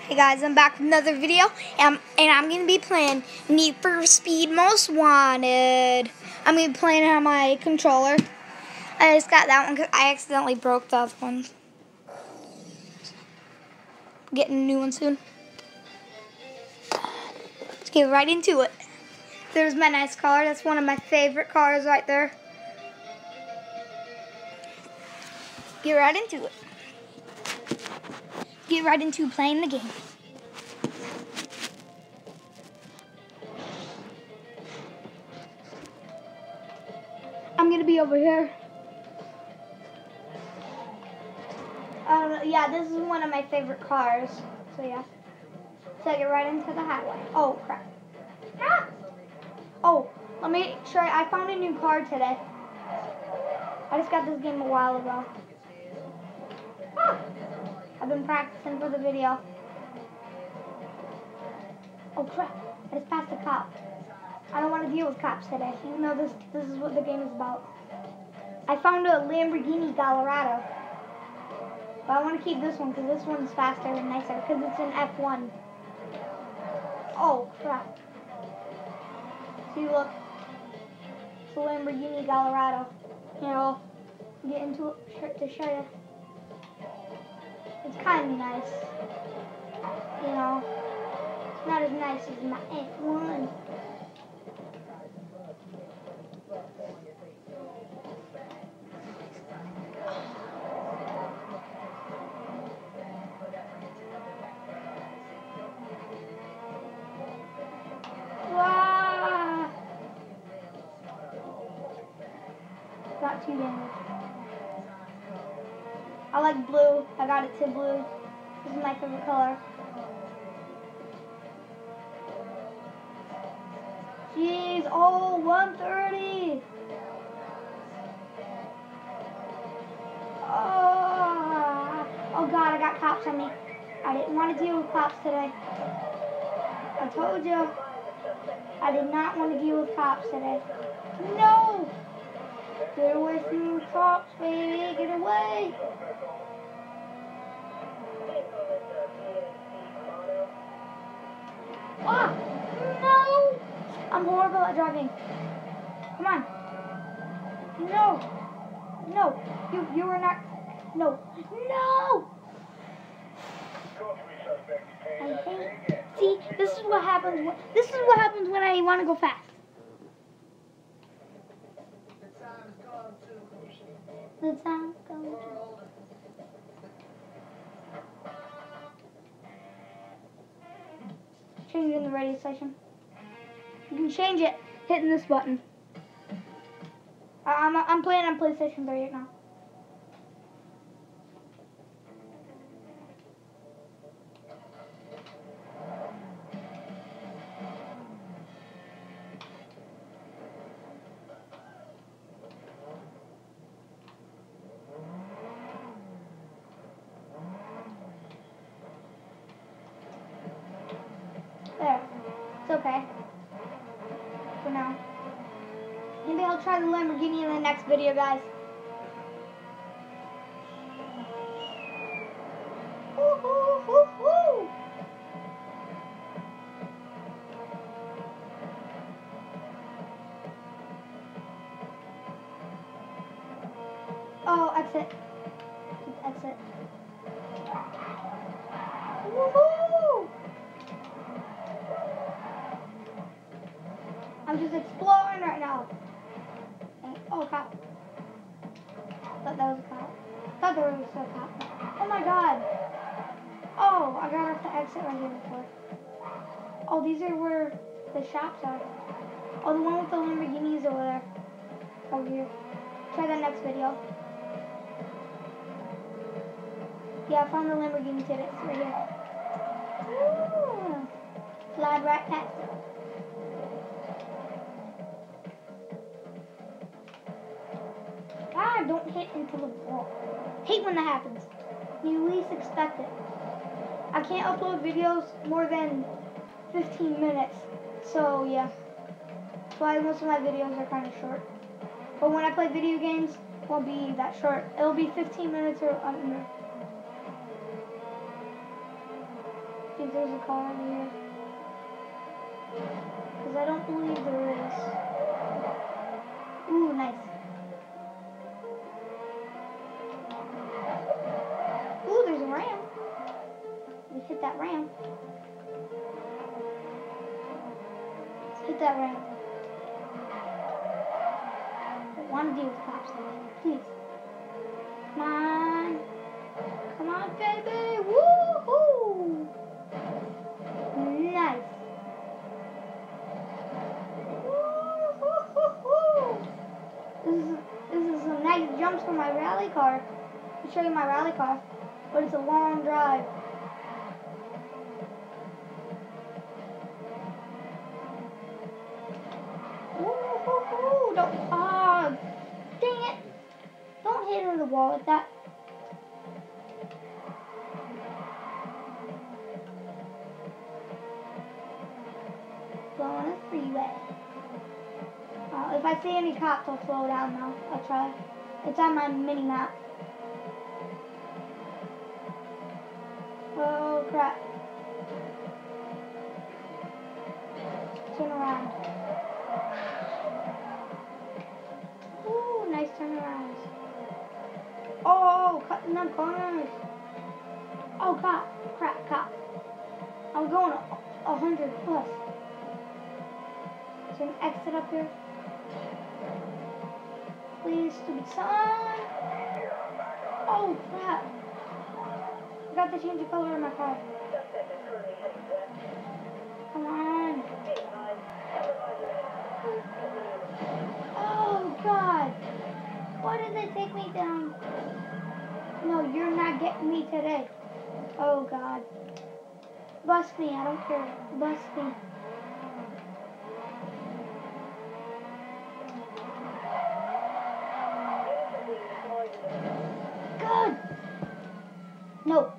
Hey guys, I'm back with another video, and I'm going to be playing Need for Speed Most Wanted. I'm going to be playing it on my controller. I just got that one because I accidentally broke the other ones. Getting a new one soon. Let's get right into it. There's my nice car. That's one of my favorite cars right there. Get right into it. Get right into playing the game. I'm gonna be over here. Yeah, this is one of my favorite cars. So yeah. So I get right into the highway. Oh crap. Ah! Oh, let me show you. I found a new car today. I just got this game a while ago. Ah! I've been practicing for the video. Oh crap, I just passed a cop. I don't want to deal with cops today, even though this is what the game is about. I found a Lamborghini Gallardo. But I want to keep this one because this one's faster and nicer because it's an F1. Oh crap. See, look. It's a Lamborghini Gallardo. Here, I'll get into it to show you. It's kind of nice. You know, it's not as nice as my F1. Wow. Not too damaged. I like blue. I got it to blue. This is my favorite color. Jeez, oh, 130. Oh God, I got cops on me. I didn't want to deal with cops today. I told you. I did not want to deal with cops today. No! Get away from the cops, baby. Get away. Ah! No! I'm horrible at driving. Come on. No. No. You are not. No. No! I hate. See, this is what happens. This is what happens when I want to go fast. The time comes. Changing the radio station. You can change it hitting this button. I'm playing on PlayStation 3 right now. There. It's okay. For now. Maybe I'll try the Lamborghini in the next video, guys. Woo-hoo-hoo-hoo! Oh, exit. Exit. Woohoo! I'm just exploring right now. Oh, cop. Thought that was a cop. Thought there was a cop. Oh my God. Oh, I got off the exit right here before. Oh, these are where the shops are. Oh, the one with the Lamborghinis over there. Over here. Try that next video. Yeah, I found the Lamborghini tickets right here. Woo! Slide right past it. God, don't hit into the wall. Hate when that happens. You least expect it. I can't upload videos more than 15 minutes. So, yeah. That's why most of my videos are kind of short. But when I play video games, it won't be that short. It'll be 15 minutes or under. think there's a car in here. Because I don't believe there is. Ooh, nice. Ooh, there's a ram. We hit that ram. Let's hit that ram. I don't want to deal with cops today. Please. Come on. Come on, baby. Woo-hoo. Nice. Woo-hoo-hoo-hoo. This is some nice jumps for my rally car. I'll show you my rally car, but it's a long drive. Woo-hoo-hoo. Don't, dang it. Don't hit her the wall with that. Go on the freeway. If I see any cops, I'll slow down now. I'll try. It's on my mini map. Oh crap. Turn around. Ooh, nice turnarounds. Oh, cutting them corners. Oh, crap, cop. I'm going 100 plus. Is there an exit up here? Please, stupid son. Oh, crap. Forgot to change the color of my car. Come on. Oh, God. Why did they take me down? No, you're not getting me today. Oh, God. Bust me, I don't care. Bust me. Good. No.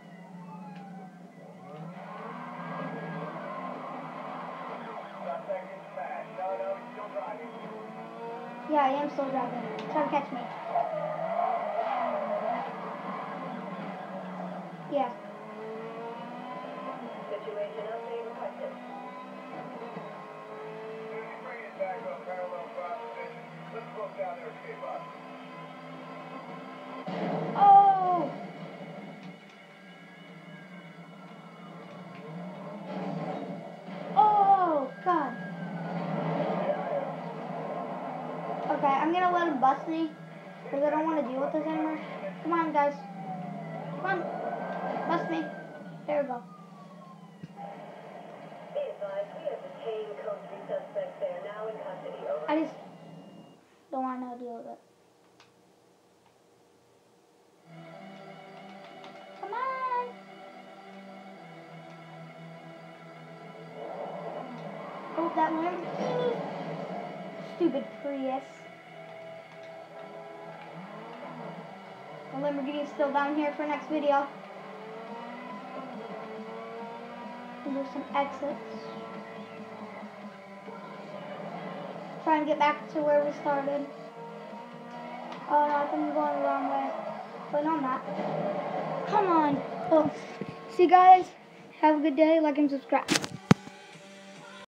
Yeah, I am still driving. Try to catch me. Yeah. Situation update requested. Bring it back on parallel cross position. Let's close down their escape box. Oh! Oh, God. Okay, I'm gonna let him bust me because I don't want to deal with this anymore. Come on, guys. Come on. Bust me. There we go. Be advised, we have detained code 3 suspects. They are now in custody. Over. I just don't want to deal with it. Come on. Oh, that Lamborghini. Stupid Prius. The Lamborghini is still down here for next video. And there's some exits. Try and get back to where we started. Oh no, I think I'm going the wrong way. But no, I'm not. Come on. Oh. See you guys. Have a good day. Like and subscribe.